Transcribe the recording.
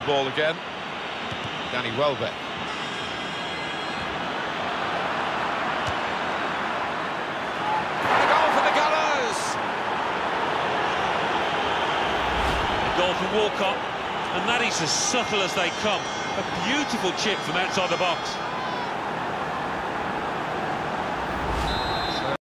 Ball again. Danny Welbeck. And a goal for the Gunners! A goal from Walcott, and that is as subtle as they come. A beautiful chip from outside the box.